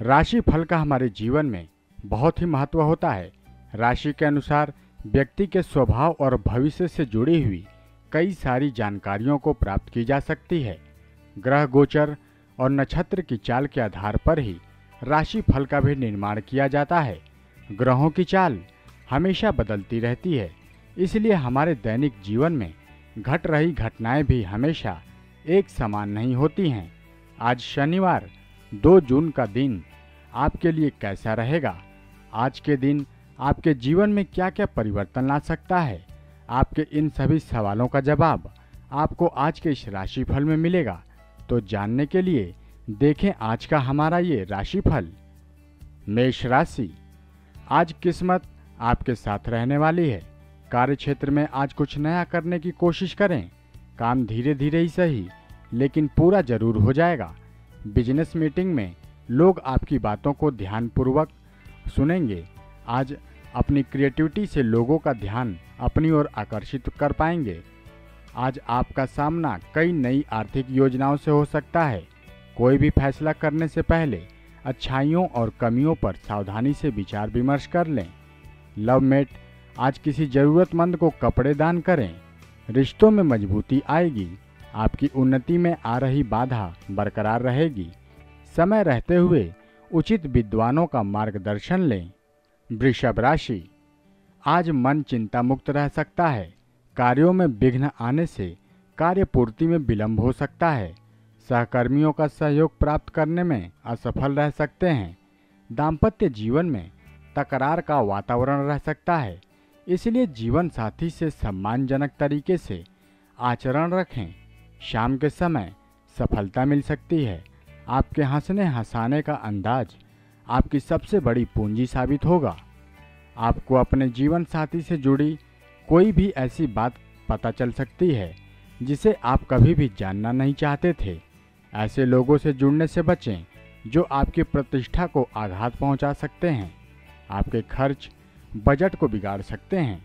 राशि फल का हमारे जीवन में बहुत ही महत्व होता है। राशि के अनुसार व्यक्ति के स्वभाव और भविष्य से जुड़ी हुई कई सारी जानकारियों को प्राप्त की जा सकती है। ग्रह गोचर और नक्षत्र की चाल के आधार पर ही राशि फल का भी निर्माण किया जाता है। ग्रहों की चाल हमेशा बदलती रहती है, इसलिए हमारे दैनिक जीवन में घट रही घटनाएं भी हमेशा एक समान नहीं होती हैं। आज शनिवार 2 जून का दिन आपके लिए कैसा रहेगा? आज के दिन आपके जीवन में क्या क्या परिवर्तन ला सकता है? आपके इन सभी सवालों का जवाब आपको आज के इस राशिफल में मिलेगा। तो जानने के लिए देखें आज का हमारा ये राशिफल। मेष राशि, आज किस्मत आपके साथ रहने वाली है। कार्य क्षेत्र में आज कुछ नया करने की कोशिश करें। काम धीरे धीरे ही सही, लेकिन पूरा जरूर हो जाएगा। बिजनेस मीटिंग में लोग आपकी बातों को ध्यानपूर्वक सुनेंगे। आज अपनी क्रिएटिविटी से लोगों का ध्यान अपनी ओर आकर्षित कर पाएंगे। आज आपका सामना कई नई आर्थिक योजनाओं से हो सकता है। कोई भी फैसला करने से पहले अच्छाइयों और कमियों पर सावधानी से विचार विमर्श कर लें। लव मेट, आज किसी जरूरतमंद को कपड़े दान करें। रिश्तों में मजबूती आएगी। आपकी उन्नति में आ रही बाधा बरकरार रहेगी। समय रहते हुए उचित विद्वानों का मार्गदर्शन लें। वृषभ राशि, आज मन चिंता मुक्त रह सकता है। कार्यों में विघ्न आने से कार्य पूर्ति में विलंब हो सकता है। सहकर्मियों का सहयोग प्राप्त करने में असफल रह सकते हैं। दाम्पत्य जीवन में तकरार का वातावरण रह सकता है, इसलिए जीवन साथी से सम्मानजनक तरीके से आचरण रखें। शाम के समय सफलता मिल सकती है। आपके हंसने हंसाने का अंदाज आपकी सबसे बड़ी पूंजी साबित होगा। आपको अपने जीवन साथी से जुड़ी कोई भी ऐसी बात पता चल सकती है जिसे आप कभी भी जानना नहीं चाहते थे। ऐसे लोगों से जुड़ने से बचें जो आपकी प्रतिष्ठा को आघात पहुंचा सकते हैं। आपके खर्च बजट को बिगाड़ सकते हैं।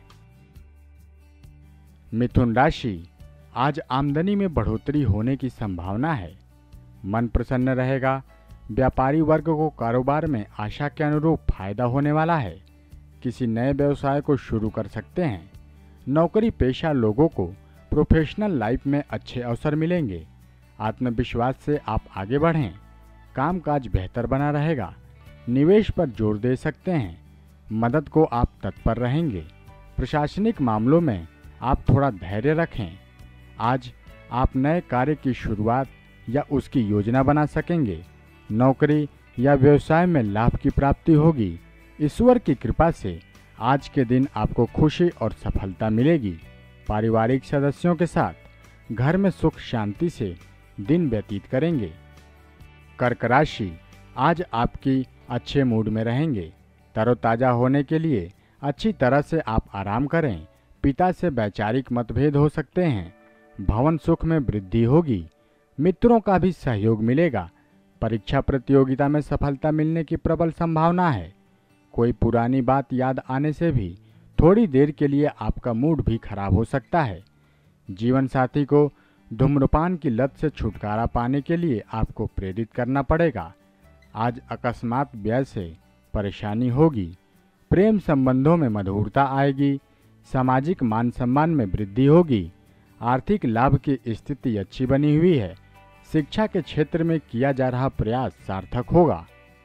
मिथुन राशि, आज आमदनी में बढ़ोतरी होने की संभावना है। मन प्रसन्न रहेगा। व्यापारी वर्ग को कारोबार में आशा के अनुरूप फायदा होने वाला है। किसी नए व्यवसाय को शुरू कर सकते हैं। नौकरी पेशा लोगों को प्रोफेशनल लाइफ में अच्छे अवसर मिलेंगे। आत्मविश्वास से आप आगे बढ़ें। कामकाज बेहतर बना रहेगा। निवेश पर जोर दे सकते हैं। मदद को आप तत्पर रहेंगे। प्रशासनिक मामलों में आप थोड़ा धैर्य रखें। आज आप नए कार्य की शुरुआत या उसकी योजना बना सकेंगे। नौकरी या व्यवसाय में लाभ की प्राप्ति होगी। ईश्वर की कृपा से आज के दिन आपको खुशी और सफलता मिलेगी। पारिवारिक सदस्यों के साथ घर में सुख शांति से दिन व्यतीत करेंगे। कर्क राशि, आज आपकी अच्छे मूड में रहेंगे। तरोताजा होने के लिए अच्छी तरह से आप आराम करें। पिता से वैचारिक मतभेद हो सकते हैं। भवन सुख में वृद्धि होगी। मित्रों का भी सहयोग मिलेगा। परीक्षा प्रतियोगिता में सफलता मिलने की प्रबल संभावना है। कोई पुरानी बात याद आने से भी थोड़ी देर के लिए आपका मूड भी खराब हो सकता है। जीवन साथी को धूम्रपान की लत से छुटकारा पाने के लिए आपको प्रेरित करना पड़ेगा। आज अकस्मात व्यय से परेशानी होगी। प्रेम संबंधों में मधुरता आएगी। सामाजिक मान सम्मान में वृद्धि होगी। आर्थिक लाभ की स्थिति अच्छी बनी हुई है। शिक्षा के क्षेत्र में किया जा रहा प्रयास सार्थक होगा।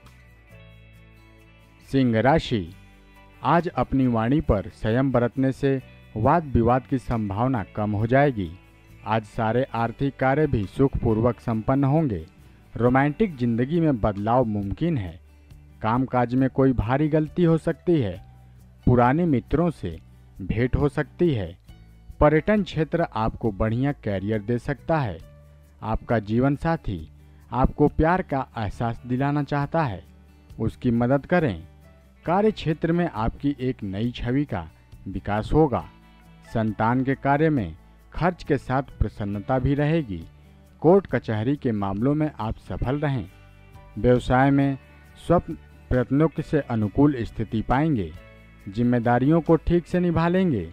सिंह राशि, आज अपनी वाणी पर संयम बरतने से वाद विवाद की संभावना कम हो जाएगी। आज सारे आर्थिक कार्य भी सुखपूर्वक संपन्न होंगे। रोमांटिक जिंदगी में बदलाव मुमकिन है। कामकाज में कोई भारी गलती हो सकती है। पुराने मित्रों से भेंट हो सकती है। पर्यटन क्षेत्र आपको बढ़िया कैरियर दे सकता है। आपका जीवन साथी आपको प्यार का एहसास दिलाना चाहता है, उसकी मदद करें। कार्य क्षेत्र में आपकी एक नई छवि का विकास होगा। संतान के कार्य में खर्च के साथ प्रसन्नता भी रहेगी। कोर्ट कचहरी के मामलों में आप सफल रहें। व्यवसाय में स्वप्न प्रयत्नों से अनुकूल स्थिति पाएंगे। जिम्मेदारियों को ठीक से निभा लेंगे।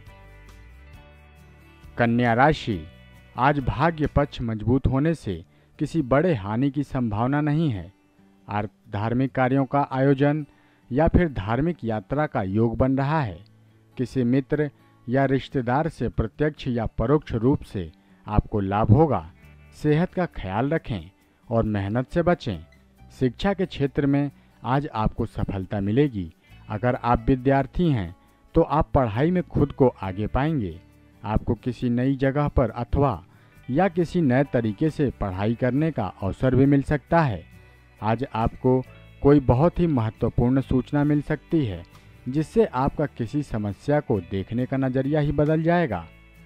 कन्या राशि, आज भाग्य पक्ष मजबूत होने से किसी बड़े हानि की संभावना नहीं है। धार्मिक कार्यों का आयोजन या फिर धार्मिक यात्रा का योग बन रहा है। किसी मित्र या रिश्तेदार से प्रत्यक्ष या परोक्ष रूप से आपको लाभ होगा। सेहत का ख्याल रखें और मेहनत से बचें। शिक्षा के क्षेत्र में आज आपको सफलता मिलेगी। अगर आप विद्यार्थी हैं तो आप पढ़ाई में खुद को आगे पाएंगे। आपको किसी नई जगह पर अथवा या किसी नए तरीके से पढ़ाई करने का अवसर भी मिल सकता है। आज आपको कोई बहुत ही महत्वपूर्ण सूचना मिल सकती है जिससे आपका किसी समस्या को देखने का नजरिया ही बदल जाएगा।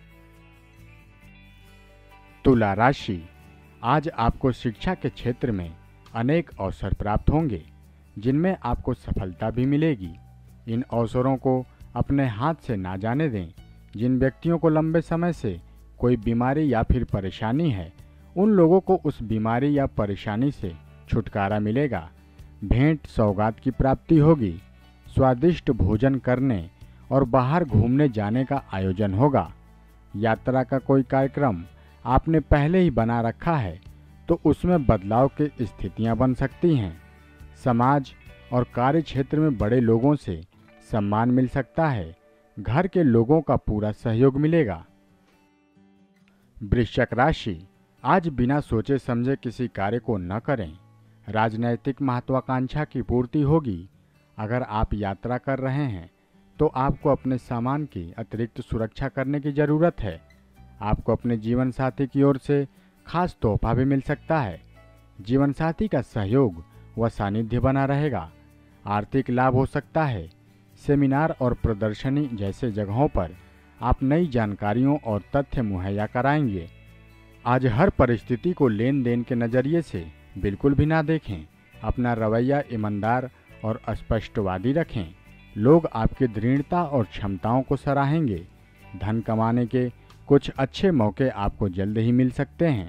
तुला राशि, आज आपको शिक्षा के क्षेत्र में अनेक अवसर प्राप्त होंगे जिनमें आपको सफलता भी मिलेगी। इन अवसरों को अपने हाथ से ना जाने दें। जिन व्यक्तियों को लंबे समय से कोई बीमारी या फिर परेशानी है, उन लोगों को उस बीमारी या परेशानी से छुटकारा मिलेगा। भेंट सौगात की प्राप्ति होगी। स्वादिष्ट भोजन करने और बाहर घूमने जाने का आयोजन होगा। यात्रा का कोई कार्यक्रम आपने पहले ही बना रखा है तो उसमें बदलाव की स्थितियां बन सकती हैं। समाज और कार्य क्षेत्र में बड़े लोगों से सम्मान मिल सकता है। घर के लोगों का पूरा सहयोग मिलेगा। वृश्चिक राशि, आज बिना सोचे समझे किसी कार्य को न करें। राजनैतिक महत्वाकांक्षा की पूर्ति होगी। अगर आप यात्रा कर रहे हैं तो आपको अपने सामान की अतिरिक्त सुरक्षा करने की जरूरत है। आपको अपने जीवन साथी की ओर से खास तोहफा भी मिल सकता है। जीवन साथी का सहयोग व सानिध्य बना रहेगा। आर्थिक लाभ हो सकता है। सेमिनार और प्रदर्शनी जैसे जगहों पर आप नई जानकारियों और तथ्य मुहैया कराएंगे। आज हर परिस्थिति को लेन देन के नज़रिए से बिल्कुल भी ना देखें। अपना रवैया ईमानदार और स्पष्टवादी रखें। लोग आपकी दृढ़ता और क्षमताओं को सराहेंगे। धन कमाने के कुछ अच्छे मौके आपको जल्द ही मिल सकते हैं।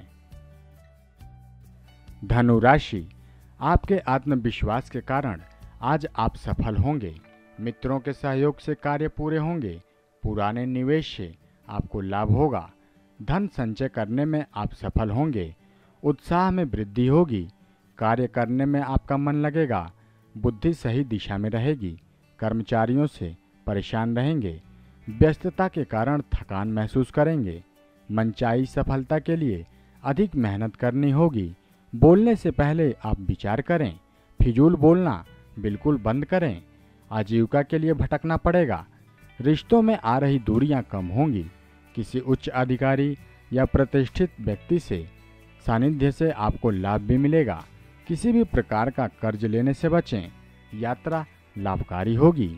धनु राशि, आपके आत्मविश्वास के कारण आज आप सफल होंगे। मित्रों के सहयोग से कार्य पूरे होंगे। पुराने निवेश से आपको लाभ होगा। धन संचय करने में आप सफल होंगे। उत्साह में वृद्धि होगी। कार्य करने में आपका मन लगेगा। बुद्धि सही दिशा में रहेगी। कर्मचारियों से परेशान रहेंगे। व्यस्तता के कारण थकान महसूस करेंगे। मनचाही सफलता के लिए अधिक मेहनत करनी होगी। बोलने से पहले आप विचार करें। फिजूल बोलना बिल्कुल बंद करें। आजीविका के लिए भटकना पड़ेगा। रिश्तों में आ रही दूरियां कम होंगी। किसी उच्च अधिकारी या प्रतिष्ठित व्यक्ति से सानिध्य से आपको लाभ भी मिलेगा। किसी भी प्रकार का कर्ज लेने से बचें। यात्रा लाभकारी होगी।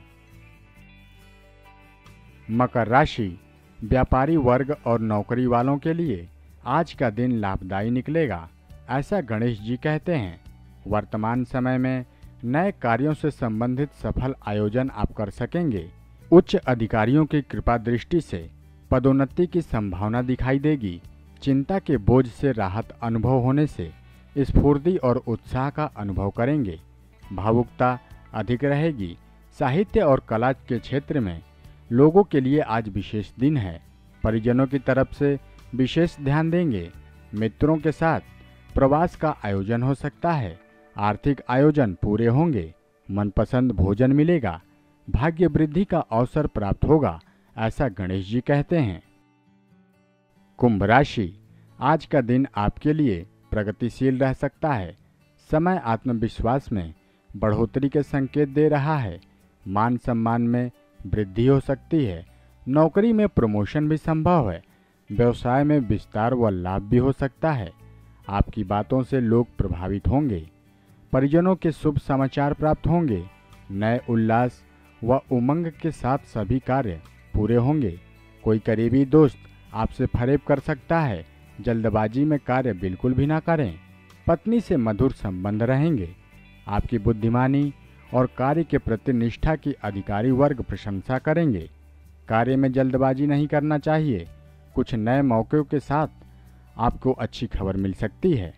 मकर राशि, व्यापारी वर्ग और नौकरी वालों के लिए आज का दिन लाभदायी निकलेगा, ऐसा गणेश जी कहते हैं। वर्तमान समय में नए कार्यों से संबंधित सफल आयोजन आप कर सकेंगे। उच्च अधिकारियों की कृपा दृष्टि से पदोन्नति की संभावना दिखाई देगी। चिंता के बोझ से राहत अनुभव होने से स्फूर्ति और उत्साह का अनुभव करेंगे। भावुकता अधिक रहेगी। साहित्य और कला के क्षेत्र में लोगों के लिए आज विशेष दिन है। परिजनों की तरफ से विशेष ध्यान देंगे। मित्रों के साथ प्रवास का आयोजन हो सकता है। आर्थिक आयोजन पूरे होंगे। मनपसंद भोजन मिलेगा। भाग्य वृद्धि का अवसर प्राप्त होगा, ऐसा गणेश जी कहते हैं। कुंभ राशि, आज का दिन आपके लिए प्रगतिशील रह सकता है। समय आत्मविश्वास में बढ़ोतरी के संकेत दे रहा है। मान सम्मान में वृद्धि हो सकती है। नौकरी में प्रमोशन भी संभव है। व्यवसाय में विस्तार व लाभ भी हो सकता है। आपकी बातों से लोग प्रभावित होंगे। परिजनों के शुभ समाचार प्राप्त होंगे। नए उल्लास व उमंग के साथ सभी कार्य पूरे होंगे। कोई करीबी दोस्त आपसे फरेब कर सकता है। जल्दबाजी में कार्य बिल्कुल भी ना करें। पत्नी से मधुर संबंध रहेंगे। आपकी बुद्धिमानी और कार्य के प्रति निष्ठा की अधिकारी वर्ग प्रशंसा करेंगे। कार्य में जल्दबाजी नहीं करना चाहिए। कुछ नए मौक़ों के साथ आपको अच्छी खबर मिल सकती है।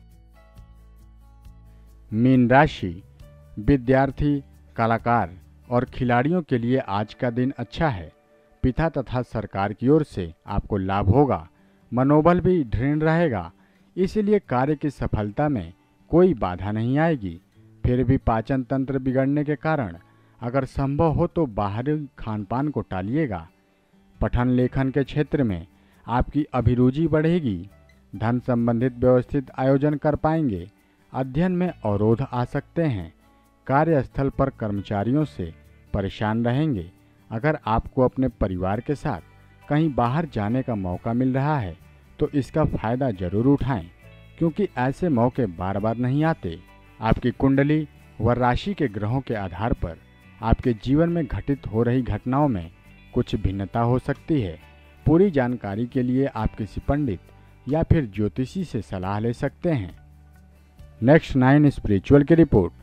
मीन राशि, विद्यार्थी, कलाकार और खिलाड़ियों के लिए आज का दिन अच्छा है। पिता तथा सरकार की ओर से आपको लाभ होगा। मनोबल भी दृढ़ रहेगा। इसलिए कार्य की सफलता में कोई बाधा नहीं आएगी। फिर भी पाचन तंत्र बिगड़ने के कारण अगर संभव हो तो बाहरी खानपान को टालिएगा। पठन लेखन के क्षेत्र में आपकी अभिरुचि बढ़ेगी। धन संबंधित व्यवस्थित आयोजन कर पाएंगे। अध्ययन में अवरोध आ सकते हैं। कार्यस्थल पर कर्मचारियों से परेशान रहेंगे। अगर आपको अपने परिवार के साथ कहीं बाहर जाने का मौका मिल रहा है तो इसका फायदा जरूर उठाएं, क्योंकि ऐसे मौके बार बार नहीं आते। आपकी कुंडली व राशि के ग्रहों के आधार पर आपके जीवन में घटित हो रही घटनाओं में कुछ भिन्नता हो सकती है। पूरी जानकारी के लिए आप किसी पंडित या फिर ज्योतिषी से सलाह ले सकते हैं। नेक्स्ट 9 स्पिरिचुअल की रिपोर्ट।